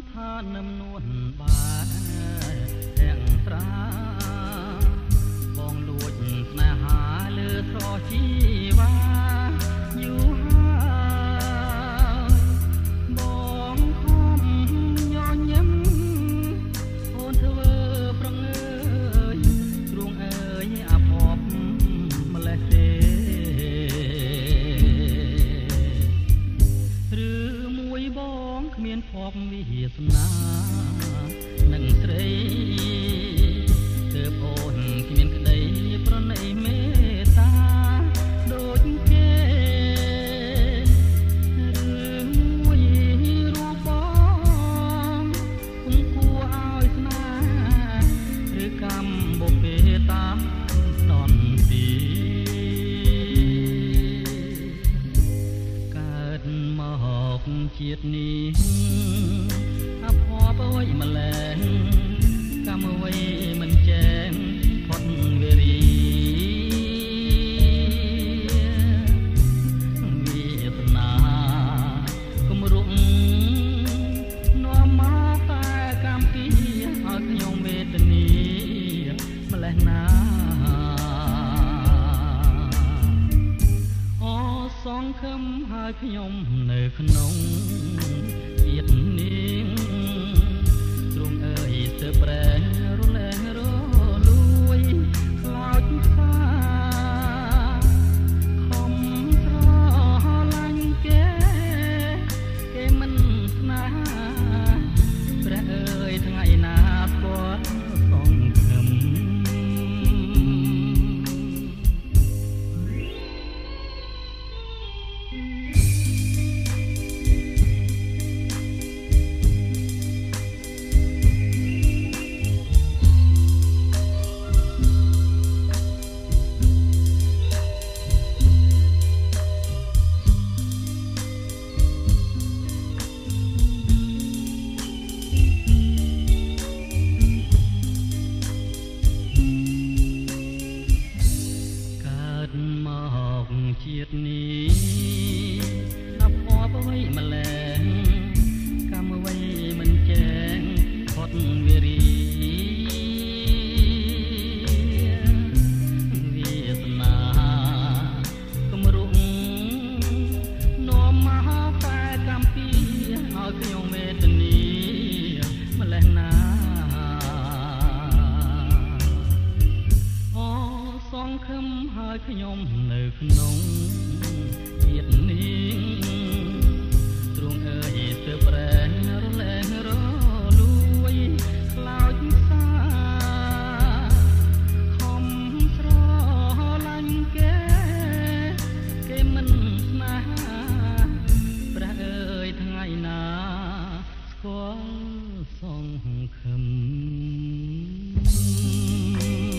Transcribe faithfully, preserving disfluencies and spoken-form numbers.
ថានឹមនួនបានទាំងត្រាបងលួចស្នេហាលើស្រជីវ៉ាយូរហើយបងខំញញឹមអូនធ្វើប្រងើយទ្រូងអើយអាភពម្លេះទេឬមួយបងគ្មានភពវាសនានឹងស្រីទើបអូនគ្មានក្តីប្រណីមេត្តាដូចគេឬមួយរូបបងគង់គួរឲ្យស្នាឬកម្មបុពេតាមតនទីកើតមកជាតិនេះអភ័ព្វអ្វីម្ល៉េះកម្មអ្វីមិនចែងផុតវេរីវាសនាគំរុំនាំមកតែកម្មពីឲ្យខ្ញុំវេទនីម្ល៉េះណាអូសងខឹមហើយខ្ញុំនៅក្នុងជាតិនេះទ្រង់អើយទើបប្រែរលែងរលួយខ្លោចថាខំស្រឡាញ់គេគេមិនស្នេហាព្រះអើយថ្ងៃណាគាត់សងខឹមជាតិនេះអភ័ព្វអ្វីម្ល៉េះកម្មអ្វីមិនចែងផុតវេរីវាសនាគំរុំនាំមកតែកម្មពីឲ្យខ្ញុំវេទនីម្ល៉េះណាអូសងខឹមហើយខ្ញុំនៅក្នុងជាតិនេះទ្រង់អើយទើបប្រែរលែងរលួយខ្លោចសាខំស្រឡាញ់គេគេមិនស្នេហាព្រះអើយថ្ងៃណាស្គាល់សងខឹម